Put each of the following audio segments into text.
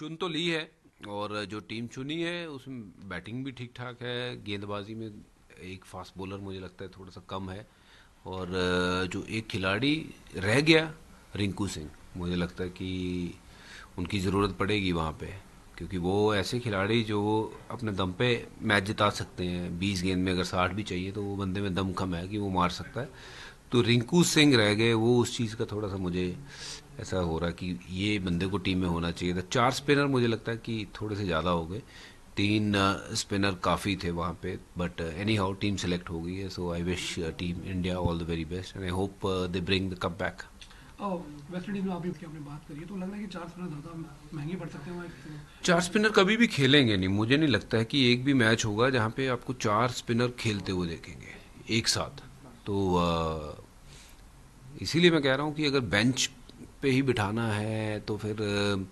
चुन तो ली है, और जो टीम चुनी है उसमें बैटिंग भी ठीक ठाक है, गेंदबाजी में एक फास्ट बॉलर मुझे लगता है थोड़ा सा कम है, और जो एक खिलाड़ी रह गया रिंकू सिंह, मुझे लगता है कि उनकी ज़रूरत पड़ेगी वहाँ पे, क्योंकि वो ऐसे खिलाड़ी जो अपने दम पे मैच जिता सकते हैं। 20 गेंद में अगर 60 भी चाहिए तो वो बंदे में दम कम है कि वो मार सकता है। तो रिंकू सिंह रह गए, वो उस चीज़ का थोड़ा सा मुझे ऐसा हो रहा है कि ये बंदे को टीम में होना चाहिए था। 4 स्पिनर मुझे लगता है कि थोड़े से ज़्यादा हो गए, 3 स्पिनर काफ़ी थे वहाँ पे, but anyhow team select हो गई है। So I wish team India all the very best and I hope they bring the cup back. West Indies में आप भी आपने बात करी है तो लग रहा है कि 4 स्पिनर ज़्यादा महंगे पड़ सकते हैं वहाँ चार स्पिनर कभी भी खेलेंगे नहीं, मुझे नहीं लगता है कि एक भी मैच होगा जहाँ पे आपको 4 स्पिनर खेलते हुए देखेंगे एक साथ। तो इसीलिए मैं कह रहा हूँ कि अगर बेंच पे ही बिठाना है तो फिर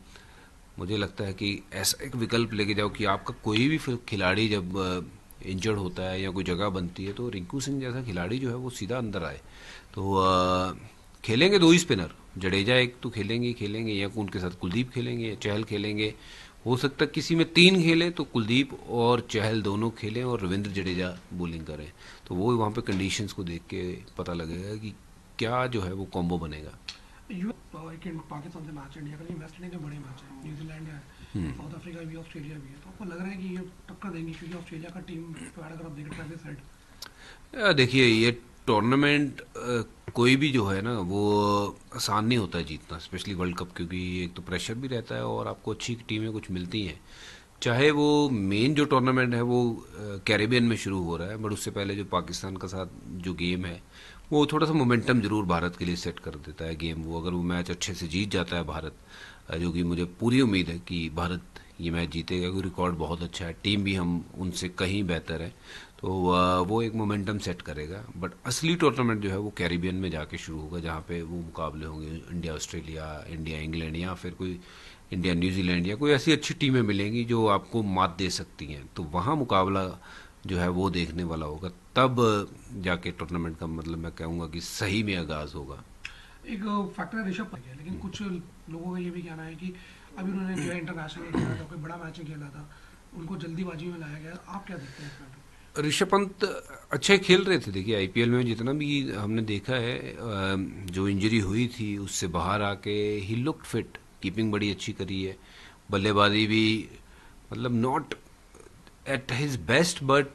मुझे लगता है कि ऐसा एक विकल्प लेके जाओ कि आपका कोई भी फिर खिलाड़ी जब इंजर्ड होता है या कोई जगह बनती है तो रिंकू सिंह जैसा खिलाड़ी जो है वो सीधा अंदर आए। तो खेलेंगे 2 ही स्पिनर, जडेजा एक तो खेलेंगे ही खेलेंगे, या उनके साथ कुलदीप खेलेंगे या चहल खेलेंगे। हो सकता है किसी में 3 खेलें तो कुलदीप और चहल दोनों खेलें और रविंद्र जडेजा बॉलिंग करें। तो वो वहाँ पे कंडीशंस को देख के पता लगेगा कि क्या जो है वो कॉम्बो बनेगा। यू एक पाकिस्तान से मैच इंडिया का नहीं, वेस्ट इंडीज में बड़े मैच है, न्यूजीलैंड है, साउथ अफ्रीका भी, ऑस्ट्रेलिया भी है, तो आपको लग रहा है कि ये टक्कर देंगी क्योंकि ऑस्ट्रेलिया का टीम पैड अगर आप देखें ट्रेविस हेड। देखिए ये टूर्नामेंट कोई भी जो है ना वो आसान नहीं होता है जीतना, स्पेशली वर्ल्ड कप, क्योंकि एक तो प्रेशर भी रहता है और आपको अच्छी टीमें कुछ मिलती हैं। चाहे वो मेन जो टूर्नामेंट है वो कैरेबियन में शुरू हो रहा है, बट उससे पहले जो पाकिस्तान का साथ जो गेम है वो थोड़ा सा मोमेंटम जरूर भारत के लिए सेट कर देता है गेम। वो अगर वो मैच अच्छे से जीत जाता है भारत, जो कि मुझे पूरी उम्मीद है कि भारत ये मैच जीतेगा, क्योंकि रिकॉर्ड बहुत अच्छा है, टीम भी हम उनसे कहीं बेहतर है। तो वो एक मोमेंटम सेट करेगा। बट असली टूर्नामेंट जो है वो कैरिबियन में जाके शुरू होगा, जहाँ पे वो मुकाबले होंगे इंडिया ऑस्ट्रेलिया, इंडिया इंग्लैंड, या फिर कोई इंडिया न्यूजीलैंड, या कोई ऐसी अच्छी टीमें मिलेंगी जो आपको मात दे सकती हैं। तो वहाँ मुकाबला जो है वो देखने वाला होगा, तब जाके टूर्नामेंट का मतलब मैं कहूँगा कि सही में आगाज़ होगा। एक फैक्टर ऋषभ पंत है, लेकिन कुछ लोगों का ये भी कहना है कि अभी उन्होंने जो है इंटरनेशनल खेला था, कोई बड़ा मैच नहीं खेला था, उनको जल्दीबाजी में लाया गया। आप क्या देखते हैं इस मैटर ऋषभ पंत अच्छे खेल रहे थे। देखिए आईपीएल में जितना भी हमने देखा है, जो इंजरी हुई थी उससे बाहर आके ही लुक्ड फिट, कीपिंग बड़ी अच्छी करी है, बल्लेबाजी भी मतलब not at his best but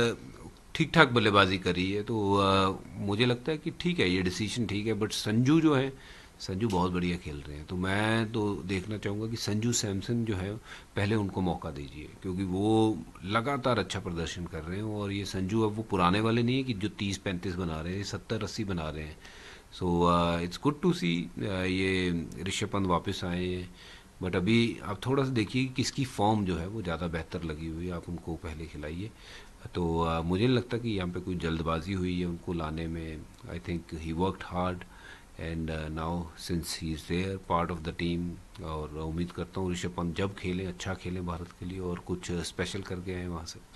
ठीक ठाक बल्लेबाजी करी है। तो मुझे लगता है कि ठीक है, ये डिसीजन ठीक है। बट संजू जो है, संजू बहुत बढ़िया खेल रहे हैं, तो मैं तो देखना चाहूँगा कि संजू सैमसन जो है पहले उनको मौका दीजिए, क्योंकि वो लगातार अच्छा प्रदर्शन कर रहे हैं। और ये संजू अब वो पुराने वाले नहीं है कि जो 30-35 बना रहे हैं, 70-80 बना रहे हैं। So it's good to see ये ऋषभ पंत वापस आए हैं। बट अभी आप थोड़ा सा देखिए कि किसकी फॉर्म जो है वो ज़्यादा बेहतर लगी हुई है, आप उनको पहले खिलाइए। तो मुझे नहीं लगता कि यहाँ पे कोई जल्दबाजी हुई है उनको लाने में। I think he worked hard and now since he is there part of the team, और उम्मीद करता हूँ ऋषभ पंत जब खेलें अच्छा खेलें भारत के लिए और कुछ स्पेशल करके आए वहाँ से।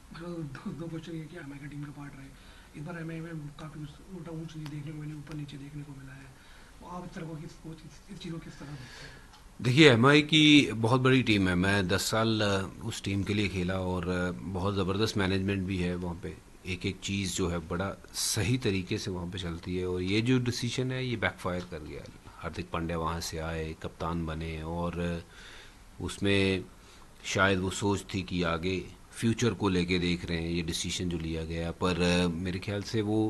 दो क्वेश्चन ये कि एम आई का टीम का पार्ट रहे, इस बार एम आई में काफ़ी ऊँचा ऊँच नहीं देखने को मिली, ऊपर नीचे देखने को मिला है, तो आप इस तरह को इस चीज़ को किस तरह देखते हैं? देखिए एमआई की बहुत बड़ी टीम है, मैं 10 साल उस टीम के लिए खेला, और बहुत ज़बरदस्त मैनेजमेंट भी है वहाँ पे। एक एक चीज़ जो है बड़ा सही तरीके से वहाँ पे चलती है, और ये जो डिसीजन है ये बैकफायर कर गया। हार्दिक पांड्या वहाँ से आए, कप्तान बने, और उसमें शायद वो सोच थी कि आगे फ्यूचर को लेके देख रहे हैं, ये डिसीजन जो लिया गया, पर मेरे ख्याल से वो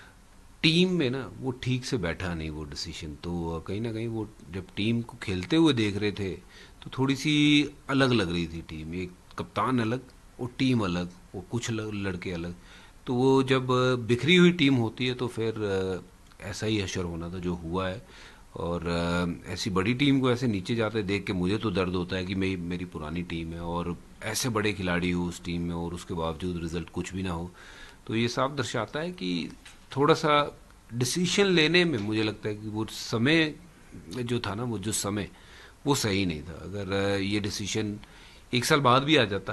टीम में ना वो ठीक से बैठा नहीं वो डिसीजन। तो कहीं ना कहीं वो जब टीम को खेलते हुए देख रहे थे तो थोड़ी सी अलग लग रही थी टीम, एक कप्तान अलग और टीम अलग, वो कुछ लड़के अलग। तो वो जब बिखरी हुई टीम होती है तो फिर ऐसा ही असर होना था जो हुआ है। और ऐसी बड़ी टीम को ऐसे नीचे जाते देख के मुझे तो दर्द होता है कि मेरी पुरानी टीम है और ऐसे बड़े खिलाड़ी हो उस टीम में और उसके बावजूद रिजल्ट कुछ भी ना हो। तो ये साफ दर्शाता है कि थोड़ा सा डिसीजन लेने में मुझे लगता है कि वो समय जो था ना, वो जो समय वो सही नहीं था। अगर ये डिसीजन 1 साल बाद भी आ जाता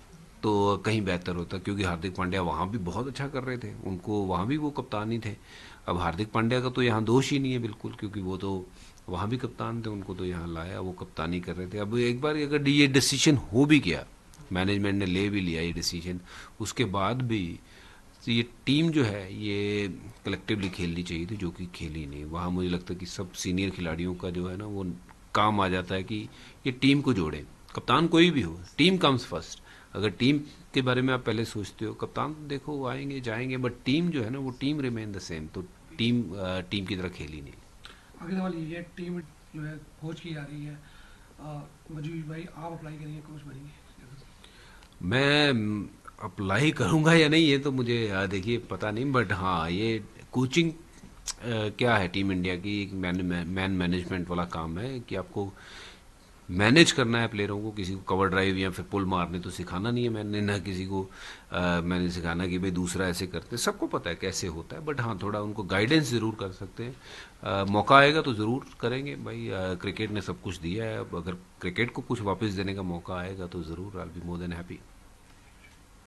तो कहीं बेहतर होता, क्योंकि हार्दिक पांड्या वहाँ भी बहुत अच्छा कर रहे थे, उनको वहाँ भी वो कप्तान ही थे। अब हार्दिक पांड्या का तो यहाँ दोष ही नहीं है बिल्कुल, क्योंकि वो तो वहाँ भी कप्तान थे, उनको तो यहाँ लाया, वो कप्तानी कर रहे थे। अब एक बार अगर ये डिसीजन हो भी गया, मैनेजमेंट ने ले भी लिया ये डिसीजन, उसके बाद भी तो ये टीम जो है ये कलेक्टिवली खेलनी चाहिए थी, जो कि खेली नहीं। वहाँ मुझे लगता है कि सब सीनियर खिलाड़ियों का जो है ना वो काम आ जाता है कि ये टीम को जोड़ें। कप्तान कोई भी हो, टीम कम्स फर्स्ट। अगर टीम के बारे में आप पहले सोचते हो, कप्तान तो देखो वो आएंगे जाएंगे, बट टीम जो है ना वो टीम रिमेन द सेम। तो टीम की तरह खेली नहीं। आगे सवाल ये है, टीम जो है कोच की जा रही है, मजूद भाई आप अप्लाई करेंगे कोच बनेंगे? मैं अप्लाई करूंगा या नहीं ये तो मुझे देखिए पता नहीं, बट हाँ ये कोचिंग क्या है, टीम इंडिया की एक मैन मैनेजमेंट वाला काम है कि आपको मैनेज करना है प्लेयरों को। किसी को कवर ड्राइव या फिर पुल मारने तो सिखाना नहीं है मैंने, ना किसी को मैंने सिखाना कि भाई दूसरा ऐसे करते, सबको पता है कैसे होता है, बट हाँ थोड़ा उनको गाइडेंस ज़रूर कर सकते हैं। मौका आएगा तो ज़रूर करेंगे भाई। क्रिकेट ने सब कुछ दिया है, अब अगर क्रिकेट को कुछ वापस देने का मौका आएगा तो ज़रूर, I will be more than happy.